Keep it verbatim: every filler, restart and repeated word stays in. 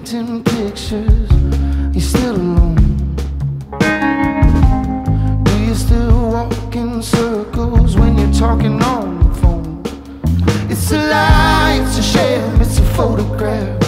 painting pictures, you're still alone. Do you still walk in circles when you're talking on the phone? It's a lie, it's a sham, it's a photograph.